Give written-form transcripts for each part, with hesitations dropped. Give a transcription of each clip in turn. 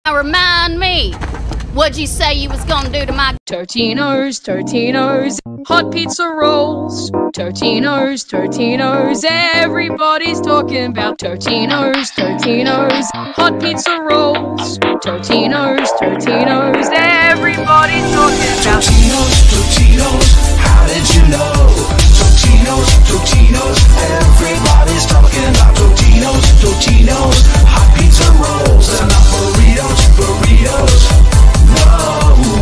Now remind me, what'd you say you was gonna do to my Totinos, Totinos, hot pizza rolls. Totinos, Totinos, everybody's talking about Totinos, Totinos, hot pizza rolls. Totinos, Totinos, everybody's talking about Totinos, Totinos, how did you know? Totinos, Totinos, everybody's talking about Totinos, Totinos, hot pizza rolls and not burritos, burritos. No.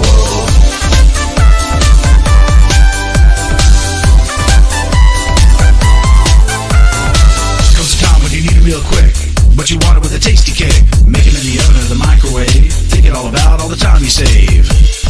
Comes a time when you need it real quick, but you want it with a tasty kick. Make it in the oven or the microwave. Thinking all about all the time you save.